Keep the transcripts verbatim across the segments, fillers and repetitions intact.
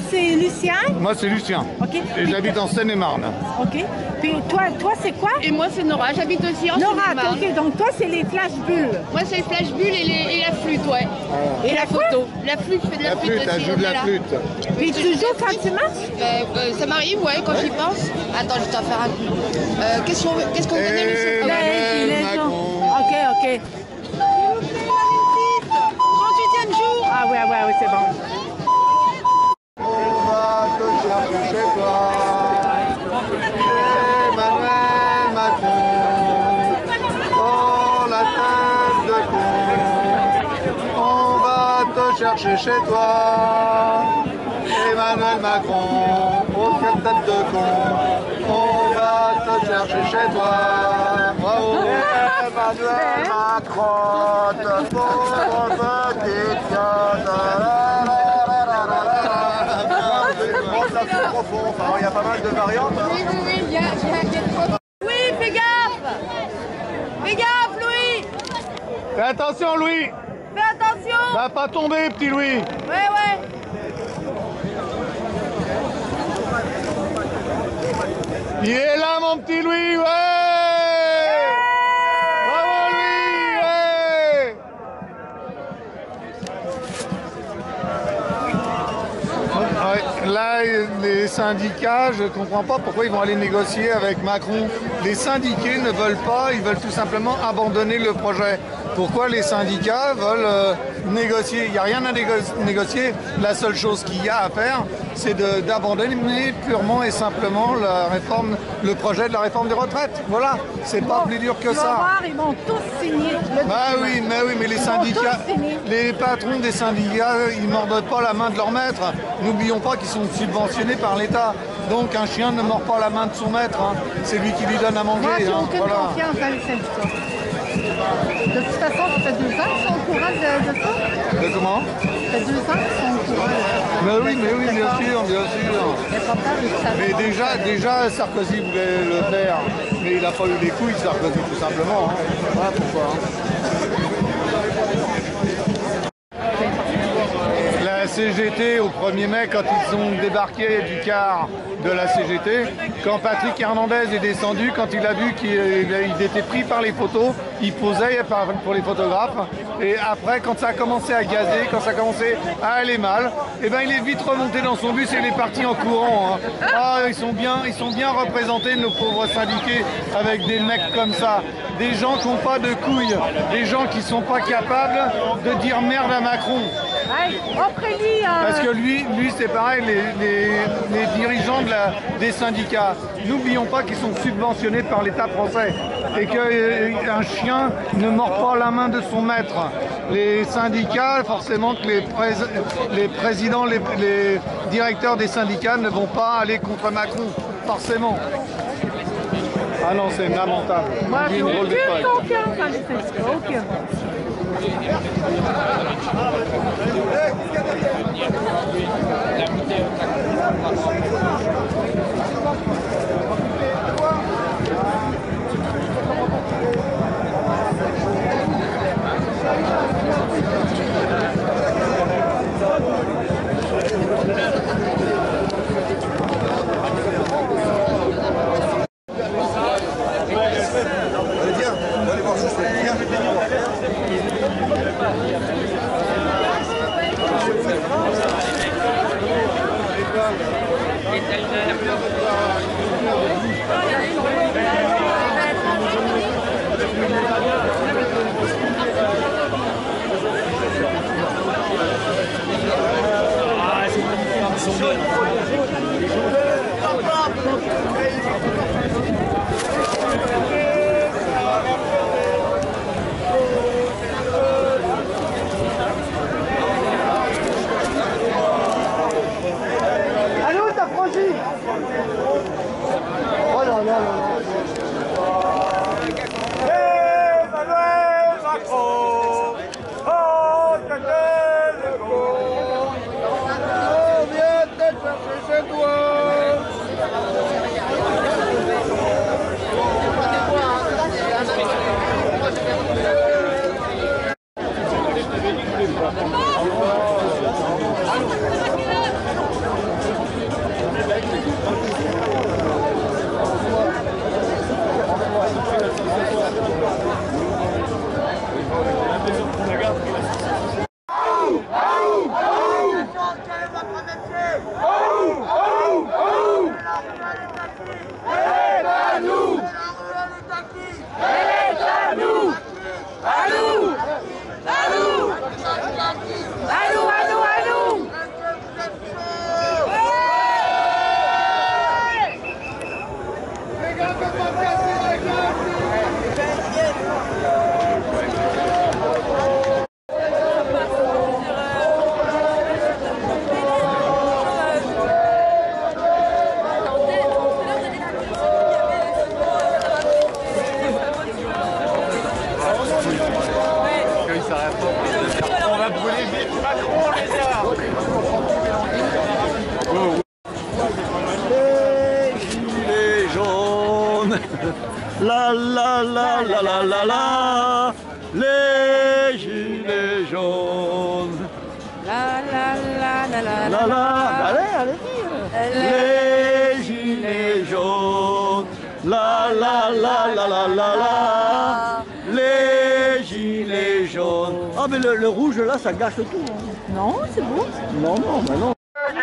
c'est Lucien? Moi, c'est Lucien. Okay. Et j'habite en Seine-et-Marne. OK. Puis toi, toi c'est quoi? Et moi, c'est Nora. J'habite aussi en Seine-et-Marne. Nora, OK. Donc toi, c'est les flash bulles. Moi, c'est les flash bulles et, les, et la flûte, ouais. Oh. Et, et la, la photo. La flûte, je fais de la, la flûte, flûte aussi. Elle joue de la flûte. Puis tu joues quand tu marches? euh, euh, Ça m'arrive, ouais, quand j'y pense. Attends, je vais t'en faire un coup. Euh, Qu'est-ce qu'on qu'est-ce qu'on connaît, Lucien? Emmanuel Macron. OK, OK. trente-huitième jour. Ah ouais, ouais, ouais, c'est bon. On va te chercher chez toi. Emmanuel Macron. Oh, la tête de con. On va te chercher chez toi. Emmanuel Macron. Oh, quelle tête de con. On va te chercher chez toi. Bravo. Emmanuel Macron, de pauvre petite fille. Profond. Enfin, il y a pas mal de variantes. Hein. Oui, oui, oui, il y a, il y a, il y a trop... Louis, fais gaffe. Fais gaffe, Louis. Fais attention, Louis. Fais attention. Va pas tomber, petit Louis. Ouais, ouais. Il est là, mon petit Louis, ouais. Bravo, Louis, ouais. Ouais, là, les syndicats, je ne comprends pas pourquoi ils vont aller négocier avec Macron. Les syndiqués ne veulent pas, ils veulent tout simplement abandonner le projet. Pourquoi les syndicats veulent euh, négocier? Il n'y a rien à négo négocier. La seule chose qu'il y a à faire, c'est d'abandonner purement et simplement la réforme, le projet de la réforme des retraites. Voilà, c'est pas plus dur que tu vas ça. voir, ils vont tous signer. Bah oui, mais oui, mais les syndicats, les patrons des syndicats, ils ne mordent pas la main de leur maître. N'oublions pas qu'ils sont subventionnés par l'État. Donc un chien ne mord pas la main de son maître. Hein. C'est lui qui lui donne à manger. Moi, j'ai hein. aucune Voilà. confiance dans les syndicats. De toute façon, ça fait deux ans qu'ils sont au courant de, de ça. De comment? Ça fait deux ans qu'ils sont au courant de ça. Mais oui, mais oui, bien sûr, bien sûr. Mais déjà, déjà, Sarkozy voulait le faire, mais il n'a pas eu les couilles, Sarkozy, tout simplement. Hein. Voilà pourquoi. Hein. La C G T, au premier mai, quand ils ont débarqué du car de la C G T, quand Patrick Hernandez est descendu, quand il a vu qu'il était pris par les photos, il posait pour les photographes. Et après, quand ça a commencé à gazer, quand ça a commencé à aller mal, eh ben, il est vite remonté dans son bus et il est parti en courant. Hein. Ah, ils sont bien, ils sont bien représentés, nos pauvres syndiqués, avec des mecs comme ça. Des gens qui n'ont pas de couilles, des gens qui ne sont pas capables de dire merde à Macron. Hey, après-lui, euh... Parce que lui, lui c'est pareil, les, les, les dirigeants de la, des syndicats, n'oublions pas qu'ils sont subventionnés par l'État français et qu'un euh, chien ne mord pas la main de son maître. Les syndicats, forcément que les, prés les présidents, les, les directeurs des syndicats ne vont pas aller contre Macron, forcément. Ah non, c'est lamentable. Moi, j'ai aucune confiance dans les syndicats, aucune. Allô, t'as franchi? Oh là là là là. Emmanuel Macron, oh, t'as le con. Oh, viens te chercher chez toi. La la la la la la la, les gilets jaunes. La la la la la La la, allez, allez, les gilets jaunes. La la la la la la la, les gilets jaunes. Ah mais le, le rouge là, ça gâche tout. Hein. Non, c'est beau. Non, non, bah non.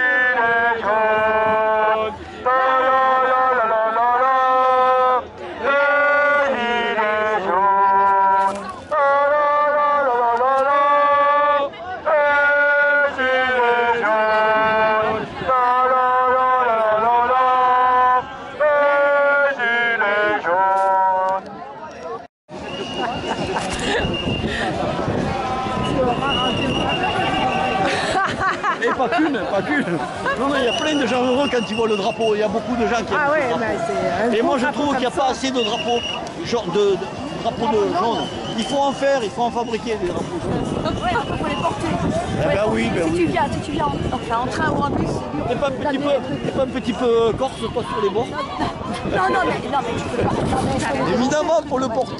Et pas qu'une, pas qu'une. Non, non, il y a plein de gens heureux quand ils voient le drapeau. Il y a beaucoup de gens qui aiment Ah ouais, le drapeau. ben c'est un Et beau moi je drapeau trouve qu'il n'y a comme pas ça. assez de drapeaux, genre de, de drapeaux de jaune. Il faut en faire, il faut en fabriquer des drapeaux jaunes. Ouais, il faut les porter. Eh ben oui, ben si oui. tu viens, si tu viens en, enfin, en train ou en bus, c'est dur. T'es pas un petit peu, t'es pas un petit peu corse toi sur les bords? Non, non, mais, non, mais tu peux pas. Non, mais ça va. Évidemment, pour le porter.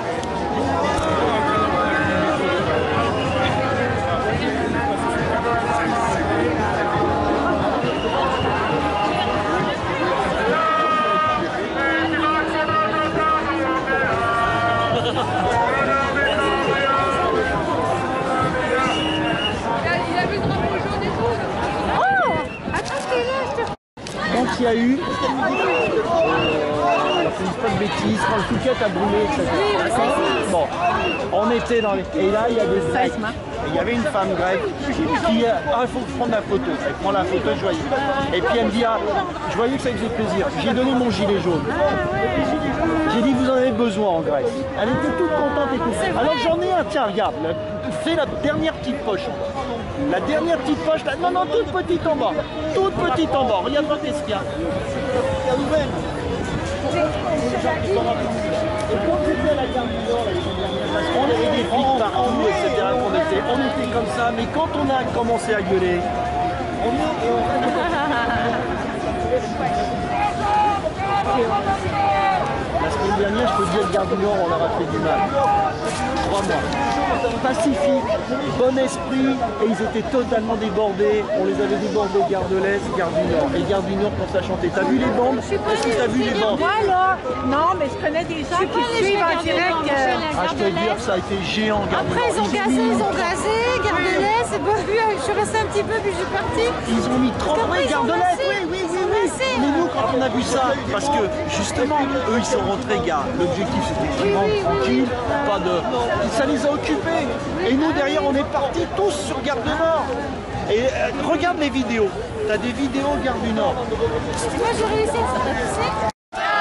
Donc il y a eu, qu'est-ce qu'elle me dit euh, je dis pas de bêtises, quand le Fouquet a brûlé, et cetera. D'accord. Bon, on était dans les... Et là, il y a des Grecs. Il y avait une femme grecque qui... Ah, il faut prendre la photo. Elle prend la photo, je voyais. Et puis elle me dit, ah, je voyais que ça faisait plaisir. J'ai donné mon gilet jaune. J'ai dit, vous en avez besoin en Grèce. Elle était toute contente et tout. Alors j'en ai un, tiens, regarde. Fais la dernière petite poche. La dernière petite poche, là. Non, non, toute petite en bas. Toute petite en bas. Regarde voir qu'est-ce qu'il y a. Il y a ouvert. Et quand c'était la gare du Nord, on avait des flics partout, et cetera. On était, on était comme ça, mais quand on a commencé à gueuler, on est et on... La semaine dernière, je peux dire, le gare du Nord, on leur a fait du mal. Trois mois. Pacifique, bon esprit, et ils étaient totalement débordés. On les avait débordés, gare de l'Est, gare du Nord. Et gare du Nord, quand ça chantait. T'as vu les bandes? Est-ce que t'as vu les bandes? Moi là, non, mais je connais des gens qui suivent en direct. euh, Ah, je peux te dire, ça a été géant, gare du Nord. Après, ils ont gazé, ils ont gazé, Gare de l'Est, c'est bon, puis, euh, je suis restée un petit peu, puis je suis partie. Ils ont mis trente Après, ouais, ils gare ont de l'Est, massé. oui, oui, oui, Ils ont oui. massé. Mais nous, quand on a vu ça, parce que justement, eux, ils sont rentrés, gars. L'objectif, c'était qu'ils rentrent tranquille, pas de... Ça les a occupés. Et nous, derrière, on est partis tous sur Gare du Nord. Et euh, regarde les vidéos. T'as des vidéos Gare du Nord. Moi, j'ai réussi, ça t'a poussé.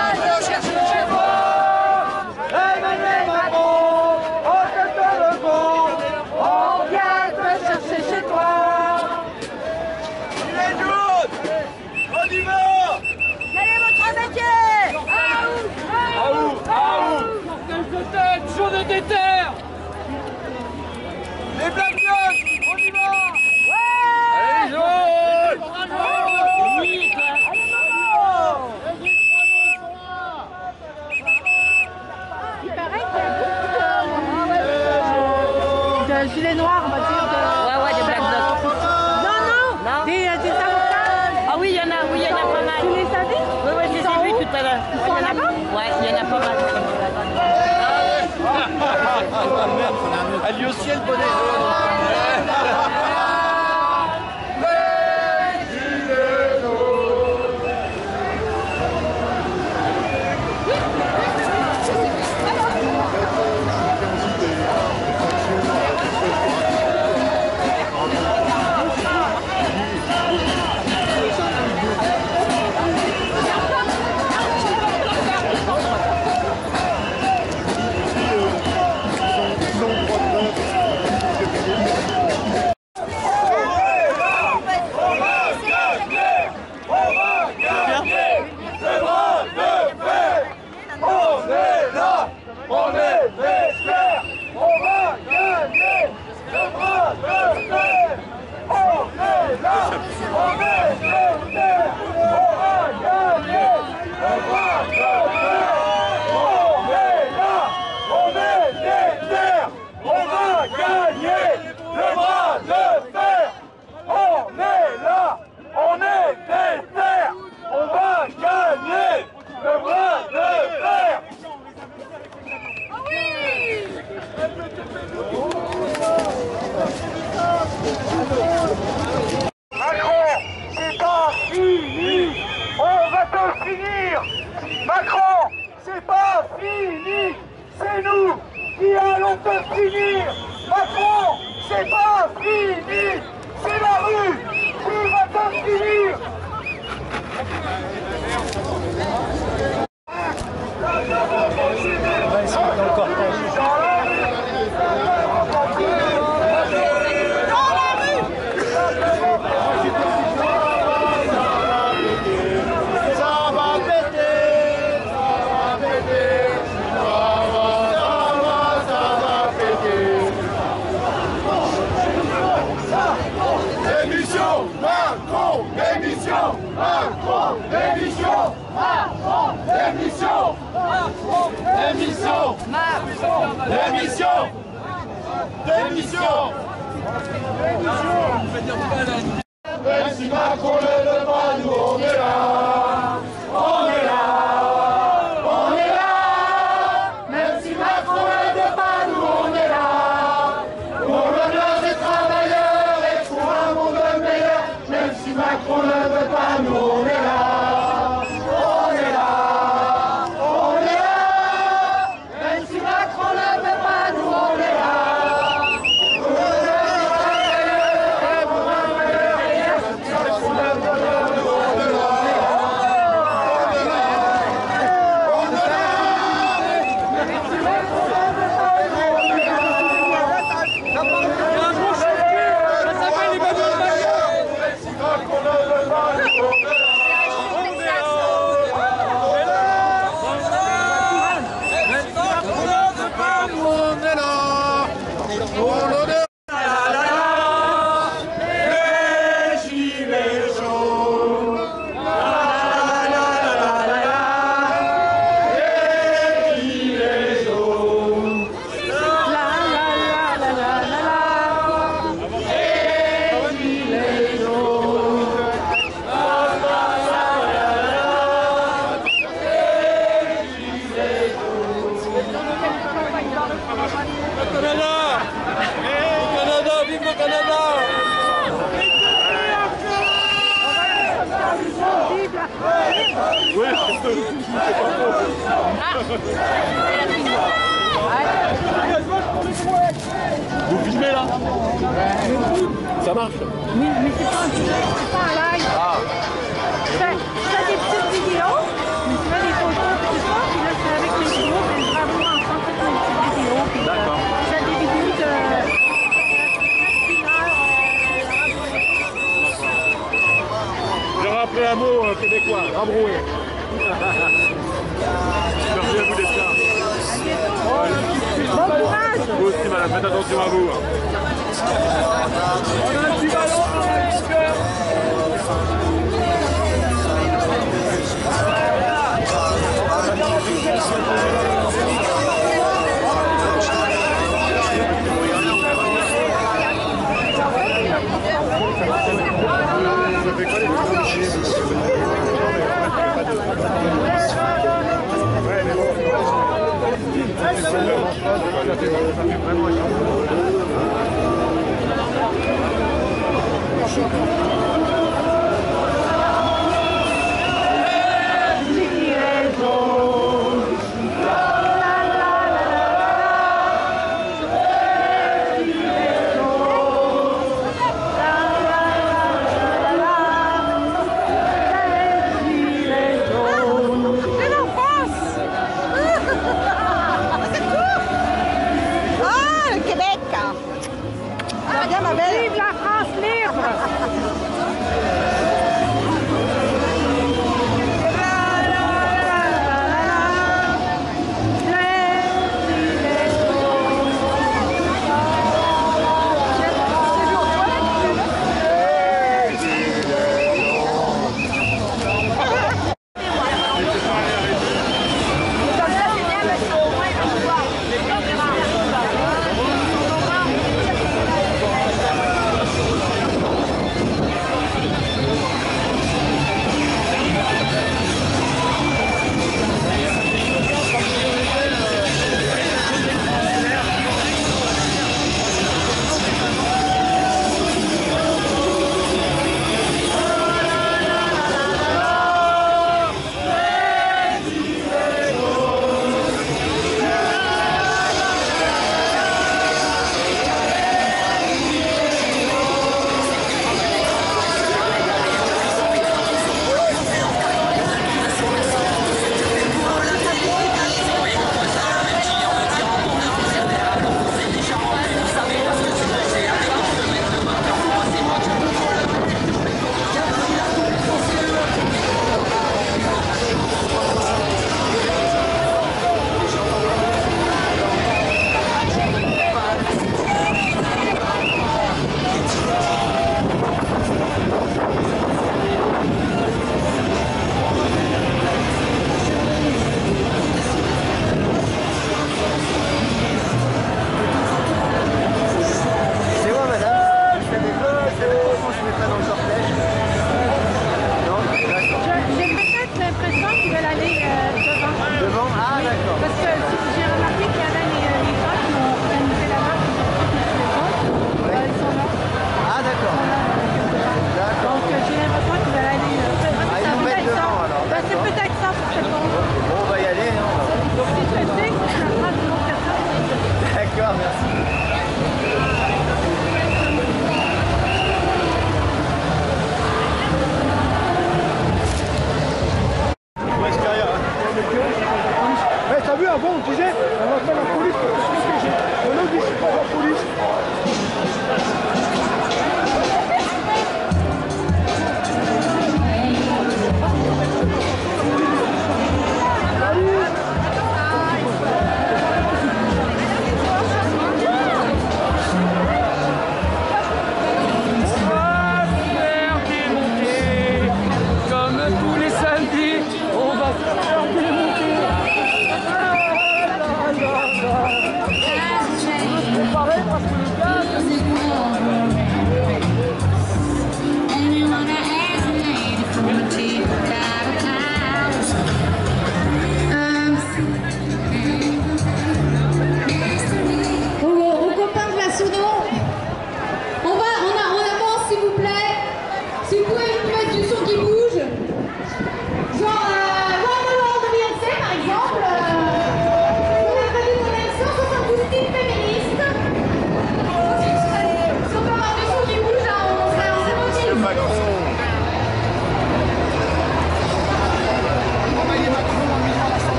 Emmanuel Macron, on te donne le compte, on vient te chercher chez toi. Les jaunes, on y va. Quel est votre métier? À où? À où? Les Black Blocs, on y va. Allez, jaunes. Il paraît qu'il y a beaucoup de, de gilets noirs, on va dire. De... Ouais, ouais, des Black Blocs. Non, non, Non. Des, euh, des avocats. Ah oui, il y en a, oui, il y en a pas mal. Tu les as vus? Oui, oui, je les ai vus tout à l'heure. Ils sont là-bas? Ouais, il y en a pas mal. À lui aussi, le bonnet jaune. Macron, c'est pas fini, c'est nous qui allons te finir. Macron, c'est pas fini, c'est la rue qui va te finir. Ouais, ils sont dans le cortège. Démission! Macron! Démission! Macron! Démission! Macron! Démission! Démission! Démission! Même si Macron ne veut pas, nous on est là! On est là! On est là! Même si Macron ne veut pas, nous on est là! Pour l'honneur des travailleurs et pour un monde meilleur! Même si Macron ne veut pas, nous on est là! Vous filmez là? Ça marche? Oui, mais c'est pas, c'est pas un live. Ah. Je fais, je fais des petites vidéos, mais je fais des photos et tout ça, puis là c'est avec mes vidéos, puis je bravo ensemble, je fais des petites vidéos, puis d'accord. Je fais des vidéos de Je rappelle un mot euh, québécois, rembroué. Merci à vous d'être là. bon courage. Vous aussi madame, faites attention à vous. On a un petit ballon dans la Vraiment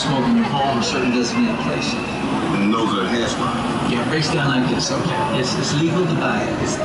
smoke in your home or certain designated places. And those are hash marks. Yeah, it breaks down like this, okay? It's, it's legal to buy it. It's,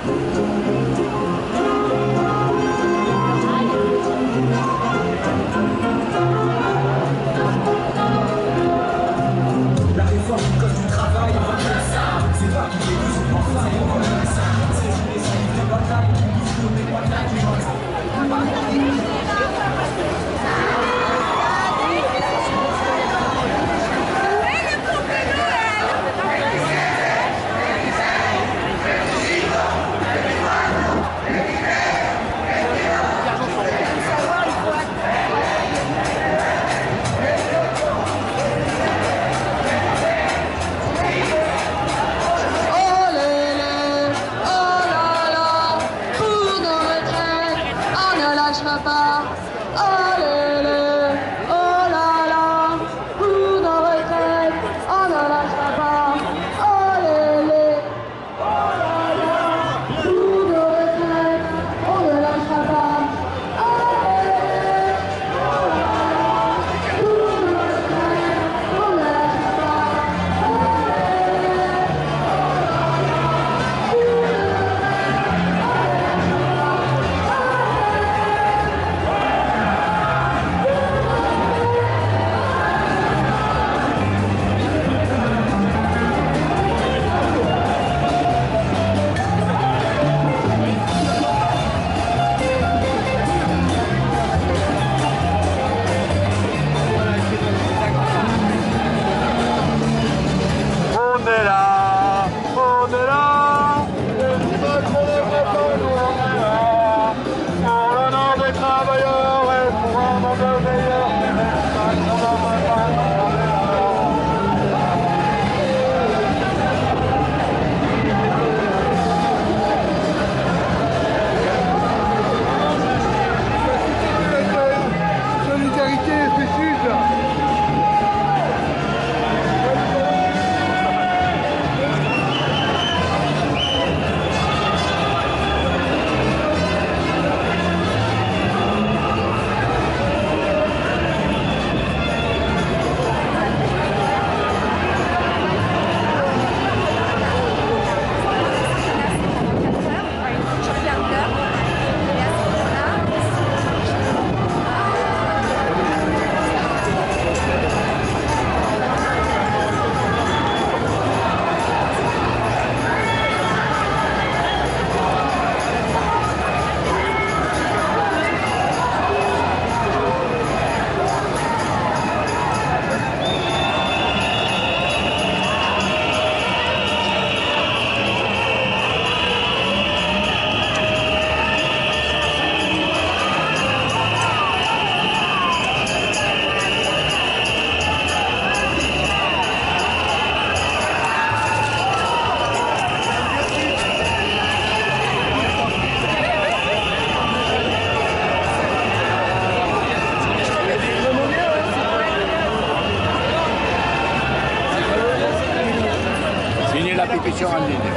pétition en ligne.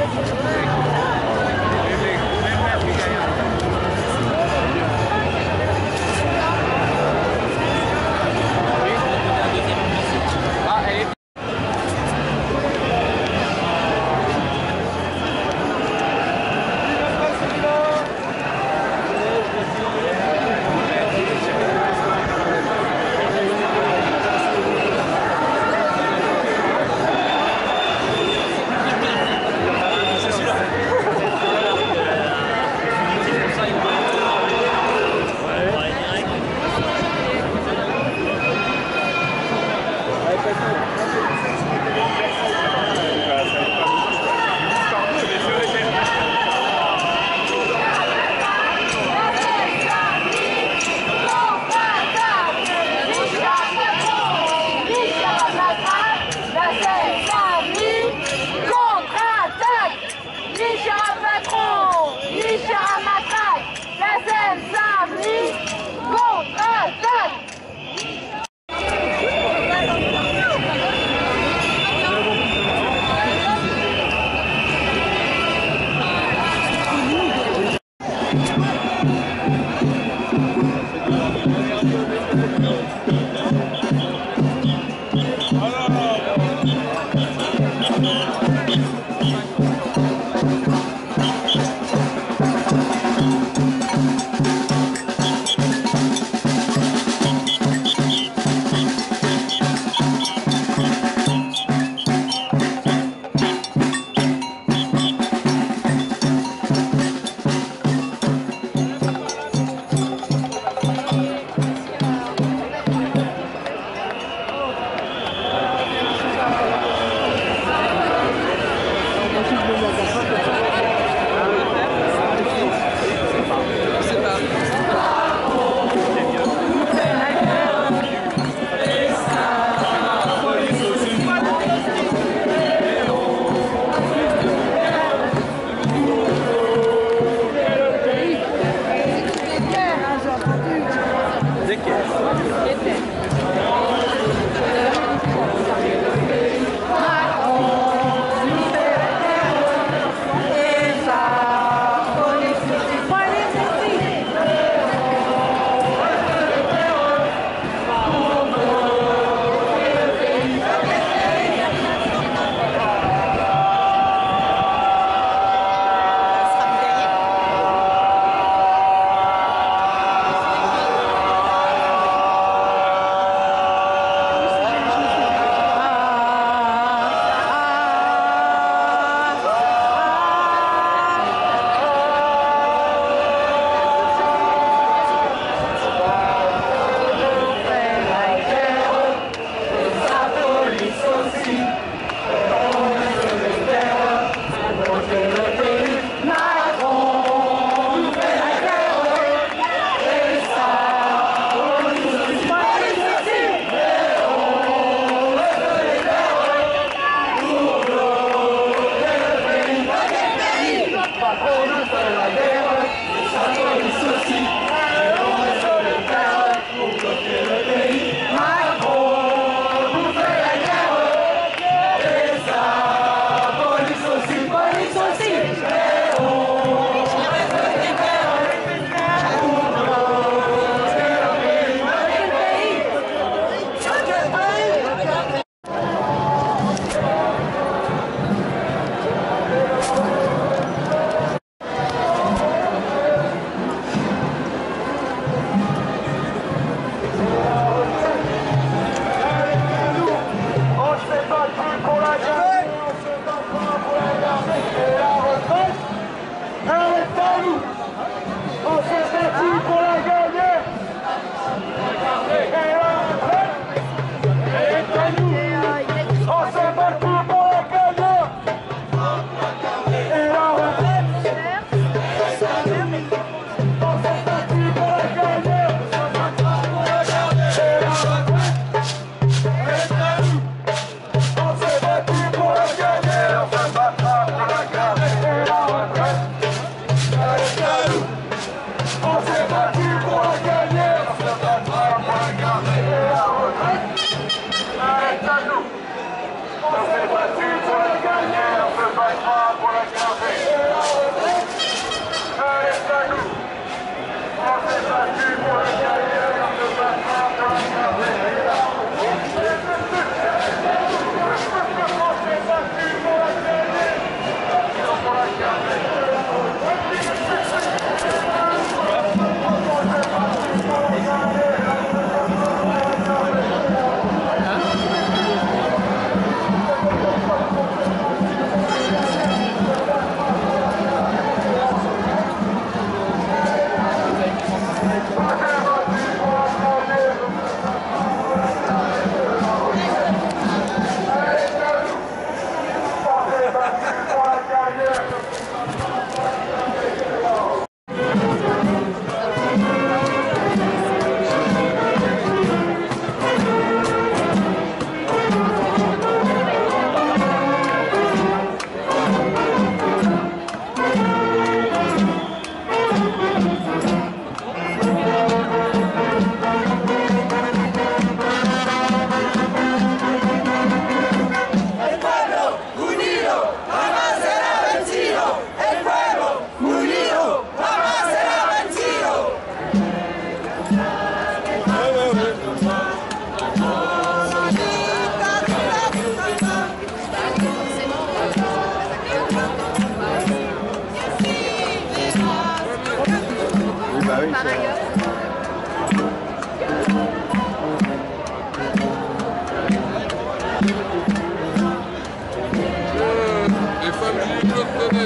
Les familles de l'autre côté.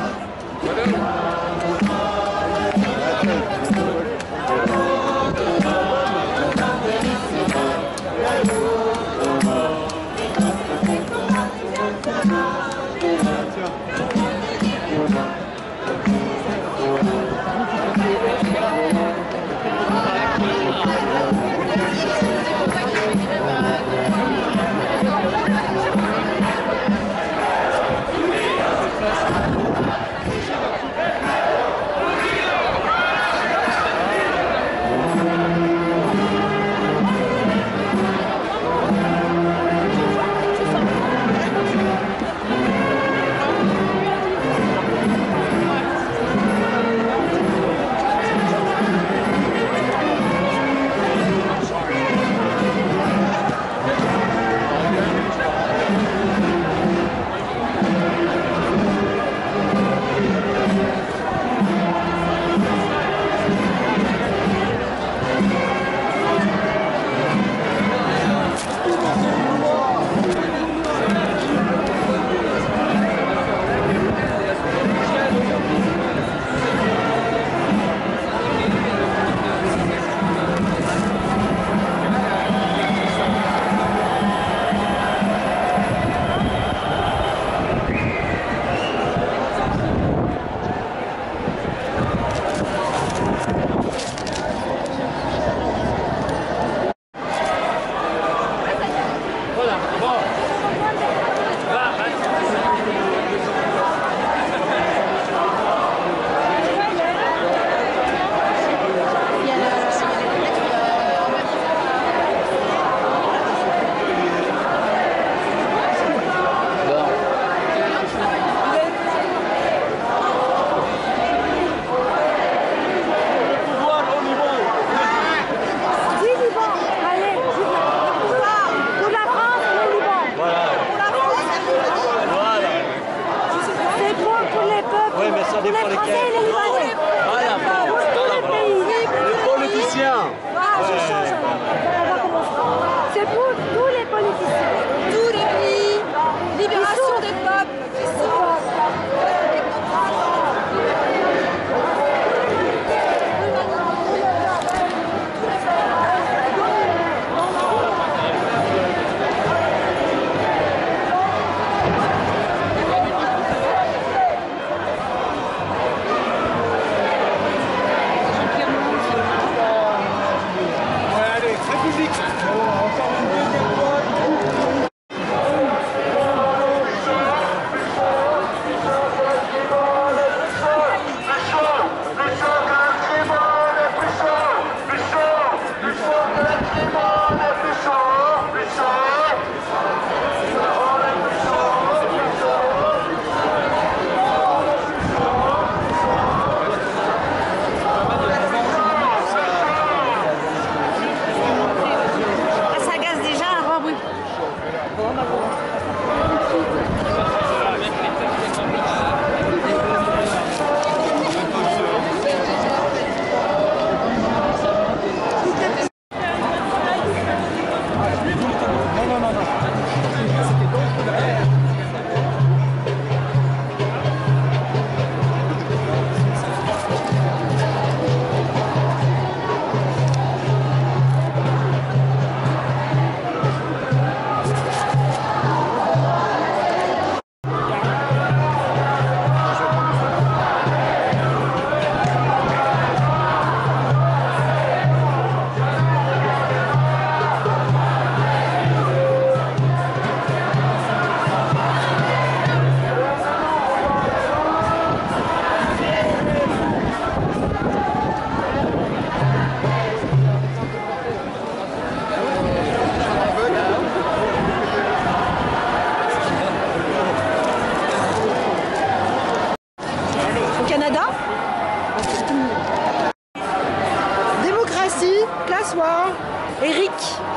Eric,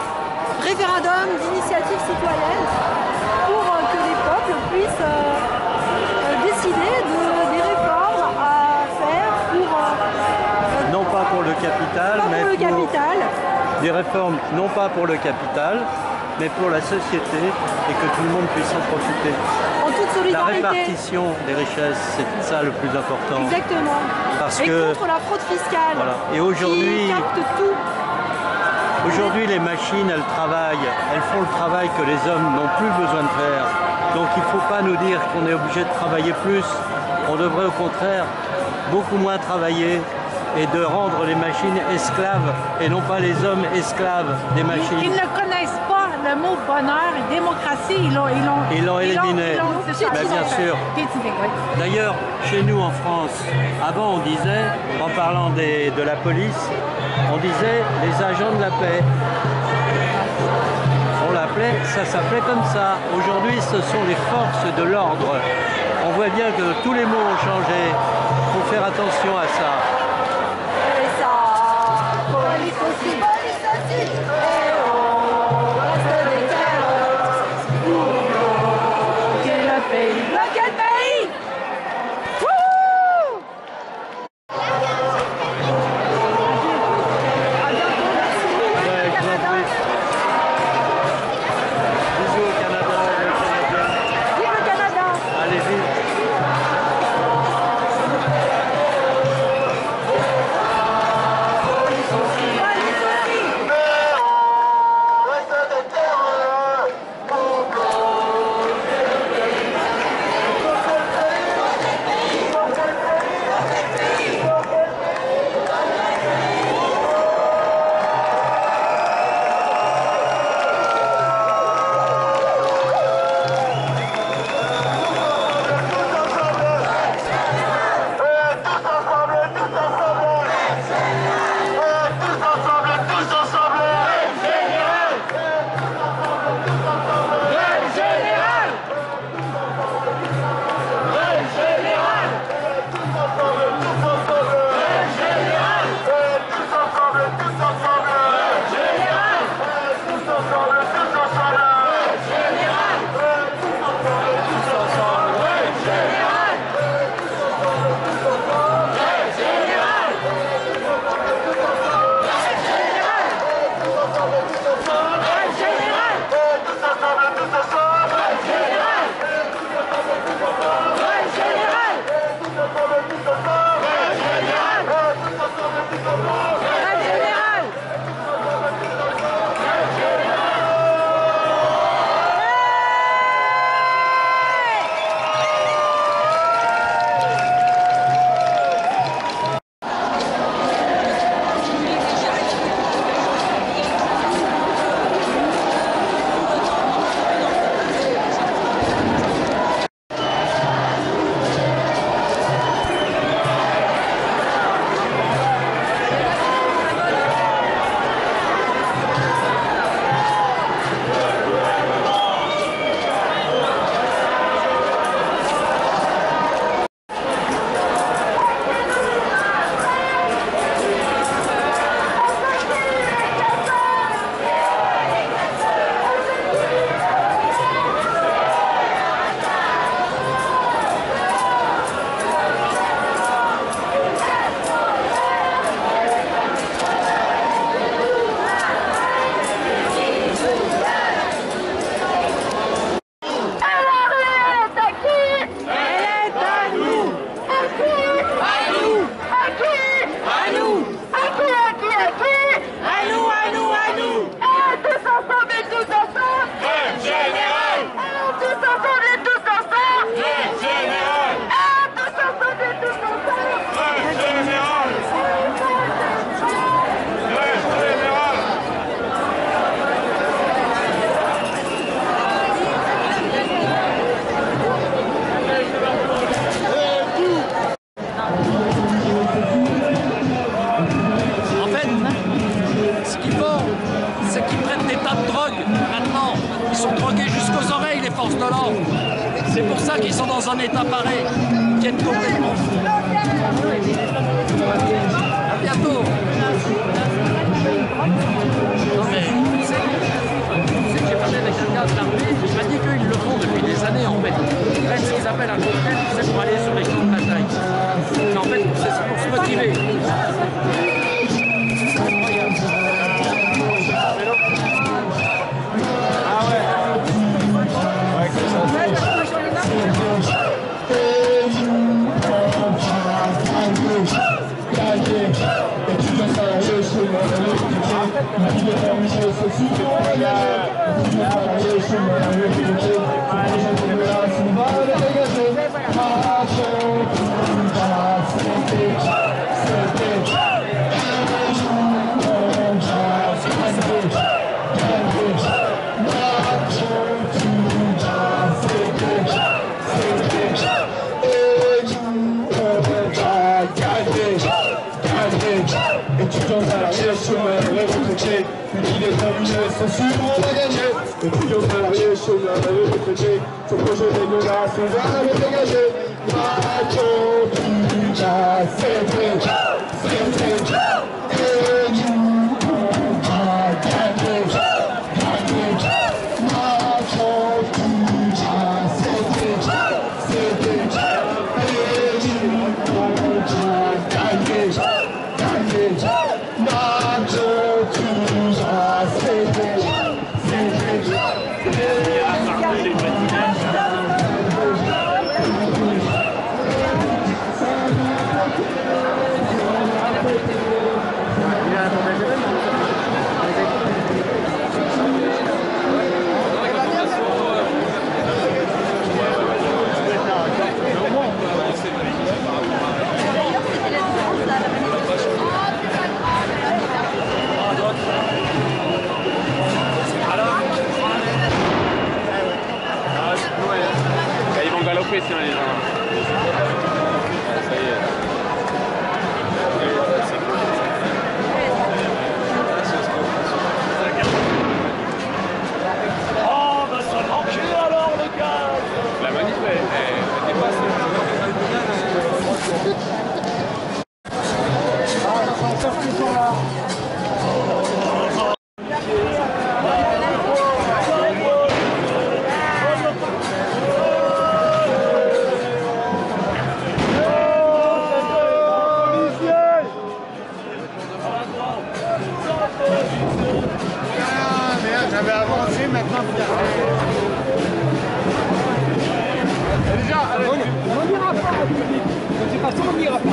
référendum d'initiative citoyenne pour que les peuples puissent euh, décider de, des réformes à faire pour... Euh, non pas pour le capital, pas mais pour le pour capital. des réformes non pas pour le capital, mais pour la société et que tout le monde puisse en profiter. En toute solidarité. La répartition des richesses, c'est ça le plus important. Exactement. Parce et que, contre la fraude fiscale. Voilà. Et aujourd'hui, qui capte tout. Aujourd'hui, les machines, elles travaillent, elles font le travail que les hommes n'ont plus besoin de faire. Donc il ne faut pas nous dire qu'on est obligé de travailler plus. On devrait au contraire beaucoup moins travailler et de rendre les machines esclaves et non pas les hommes esclaves des machines. Ils, ils ne connaissent pas le mot bonheur et démocratie, ils l'ont Ils l'ont éliminé, ben, bien sûr. D'ailleurs, chez nous en France, avant on disait, en parlant des, de la police, on disait les agents de la paix. On l'appelait, ça s'appelait comme ça. Aujourd'hui, ce sont les forces de l'ordre. On voit bien que tous les mots ont changé. Il faut faire attention à ça. Et ça, police aussi, police aussi. Et on reste des carottes. Quel pays? Quel pays? Wouh! À bientôt, merci beaucoup. Ouais, je vous en prie. Bisous au Canada et aux Canadiens. Vive le Canada! Allez-y. forces de l'ordre. C'est pour ça qu'ils sont dans un état pareil, qui est complètement fou. À bientôt. Non mais, tu sais, tu sais que j'ai parlé avec un gars de l'armée, il m'a dit qu'ils le font depuis des années en fait. Ils prennent ce qu'ils appellent un cocktail, c'est pour aller sur les champs de bataille. Mais en fait, c'est pour se motiver. Ah, Étudiants salariés, chômeurs, retraités, qui déterminés, sont sûrs qu'on va gagner. Étudiants salariés, chômeurs, retraités, ce projet dégueulasse, on va le dégager. Macron, tu as cédé, cédé, et nous, on va gagner, gagner. Macron, tu as cédé, cédé, et nous, on va gagner, gagner. Macron, tu as cédé, cédé, Ils vont galoper sinon les gens. Ça y est. oh, bah ça manquait alors le gars. La manif elle, elle, elle dépasse. J'avais avancé, maintenant vous déjà, on n'ira pas, de toute façon on n'ira pas.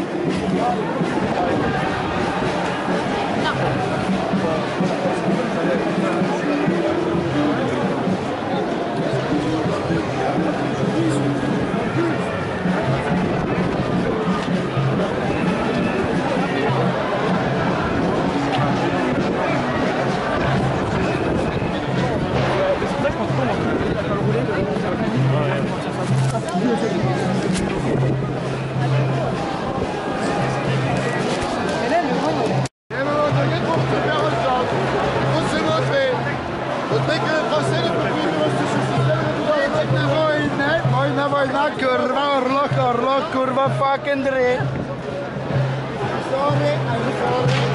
Wojna, kurwa, orlo, orlo, kurwa, fucking dre. Sorry, I'm sorry.